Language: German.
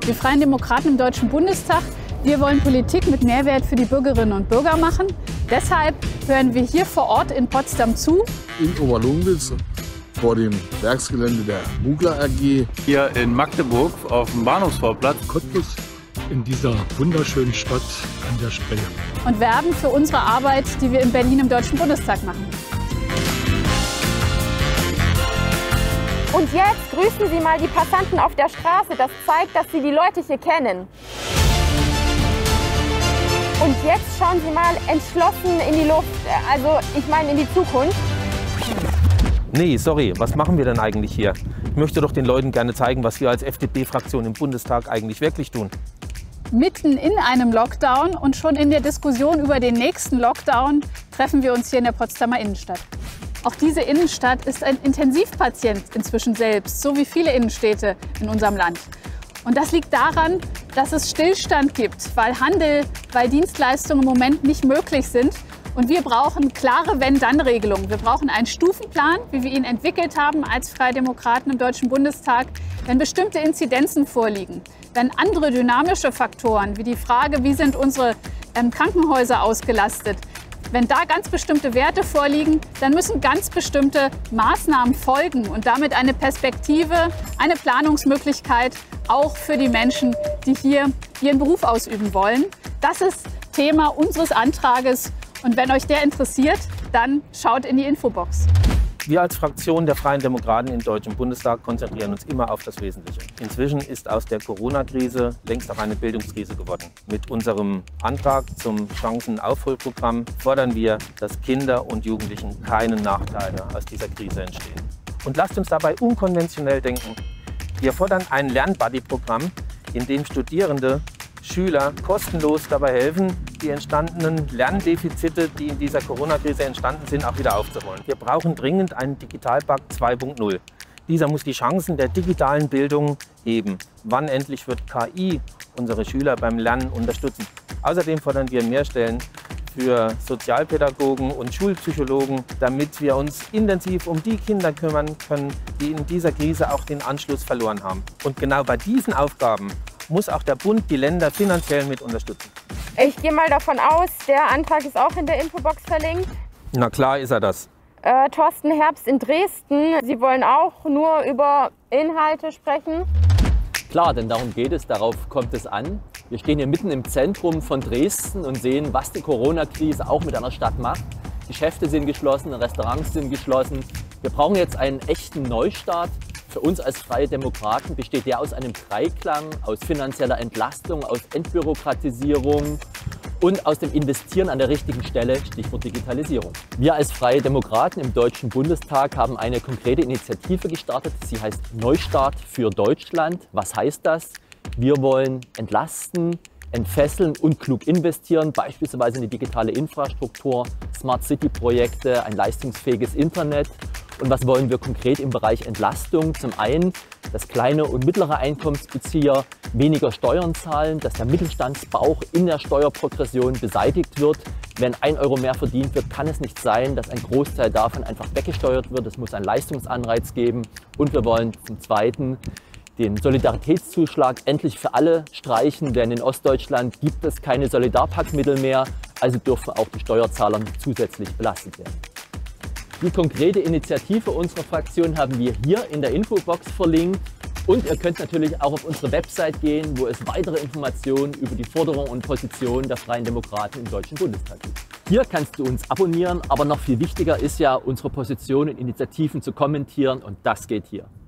Die Freien Demokraten im Deutschen Bundestag, wir wollen Politik mit Mehrwert für die Bürgerinnen und Bürger machen. Deshalb hören wir hier vor Ort in Potsdam zu. In Oberlungwitz vor dem Werksgelände der Mugler AG. Hier in Magdeburg auf dem Bahnhofsvorplatz. Cottbus in dieser wunderschönen Stadt an der Spree. Und werben für unsere Arbeit, die wir in Berlin im Deutschen Bundestag machen. Und jetzt grüßen Sie mal die Passanten auf der Straße. Das zeigt, dass Sie die Leute hier kennen. Und jetzt schauen Sie mal entschlossen in die Luft, also ich meine in die Zukunft. Nee, sorry, was machen wir denn eigentlich hier? Ich möchte doch den Leuten gerne zeigen, was wir als FDP-Fraktion im Bundestag eigentlich wirklich tun. Mitten in einem Lockdown und schon in der Diskussion über den nächsten Lockdown treffen wir uns hier in der Potsdamer Innenstadt. Auch diese Innenstadt ist ein Intensivpatient inzwischen selbst, so wie viele Innenstädte in unserem Land. Und das liegt daran, dass es Stillstand gibt, weil Handel, weil Dienstleistungen im Moment nicht möglich sind. Und wir brauchen klare Wenn-Dann-Regelungen. Wir brauchen einen Stufenplan, wie wir ihn entwickelt haben als Freie Demokraten im Deutschen Bundestag, wenn bestimmte Inzidenzen vorliegen. Wenn andere dynamische Faktoren, wie die Frage, wie sind unsere Krankenhäuser ausgelastet, wenn da ganz bestimmte Werte vorliegen, dann müssen ganz bestimmte Maßnahmen folgen und damit eine Perspektive, eine Planungsmöglichkeit auch für die Menschen, die hier ihren Beruf ausüben wollen. Das ist Thema unseres Antrages und wenn euch der interessiert, dann schaut in die Infobox. Wir als Fraktion der Freien Demokraten im Deutschen Bundestag konzentrieren uns immer auf das Wesentliche. Inzwischen ist aus der Corona-Krise längst auch eine Bildungskrise geworden. Mit unserem Antrag zum Chancenaufholprogramm fordern wir, dass Kinder und Jugendlichen keine Nachteile aus dieser Krise entstehen. Und lasst uns dabei unkonventionell denken. Wir fordern ein Lernbuddy-Programm, in dem Studierende, Schüler kostenlos dabei helfen, die entstandenen Lerndefizite, die in dieser Corona-Krise entstanden sind, auch wieder aufzuholen. Wir brauchen dringend einen Digitalpakt 2.0. Dieser muss die Chancen der digitalen Bildung heben. Wann endlich wird KI unsere Schüler beim Lernen unterstützen? Außerdem fordern wir mehr Stellen für Sozialpädagogen und Schulpsychologen, damit wir uns intensiv um die Kinder kümmern können, die in dieser Krise auch den Anschluss verloren haben. Und genau bei diesen Aufgaben muss auch der Bund die Länder finanziell mit unterstützen. Ich gehe mal davon aus, der Antrag ist auch in der Infobox verlinkt. Na klar ist er das. Thorsten Herbst in Dresden, Sie wollen auch nur über Inhalte sprechen? Klar, denn darum geht es, darauf kommt es an. Wir stehen hier mitten im Zentrum von Dresden und sehen, was die Corona-Krise auch mit einer Stadt macht. Geschäfte sind geschlossen, Restaurants sind geschlossen. Wir brauchen jetzt einen echten Neustart. Für uns als Freie Demokraten besteht der aus einem Dreiklang, aus finanzieller Entlastung, aus Entbürokratisierung und aus dem Investieren an der richtigen Stelle, Stichwort Digitalisierung. Wir als Freie Demokraten im Deutschen Bundestag haben eine konkrete Initiative gestartet. Sie heißt Neustart für Deutschland. Was heißt das? Wir wollen entlasten, entfesseln und klug investieren, beispielsweise in die digitale Infrastruktur, Smart City-Projekte, ein leistungsfähiges Internet. Und was wollen wir konkret im Bereich Entlastung? Zum einen, dass kleine und mittlere Einkommensbezieher weniger Steuern zahlen, dass der Mittelstandsbauch in der Steuerprogression beseitigt wird. Wenn 1 Euro mehr verdient wird, kann es nicht sein, dass ein Großteil davon einfach weggesteuert wird. Es muss einen Leistungsanreiz geben. Und wir wollen zum Zweiten den Solidaritätszuschlag endlich für alle streichen, denn in Ostdeutschland gibt es keine Solidarpaktmittel mehr, also dürfen auch die Steuerzahler nicht zusätzlich belastet werden. Die konkrete Initiative unserer Fraktion haben wir hier in der Infobox verlinkt und ihr könnt natürlich auch auf unsere Website gehen, wo es weitere Informationen über die Forderungen und Positionen der Freien Demokraten im Deutschen Bundestag gibt. Hier kannst du uns abonnieren, aber noch viel wichtiger ist ja, unsere Positionen und Initiativen zu kommentieren und das geht hier.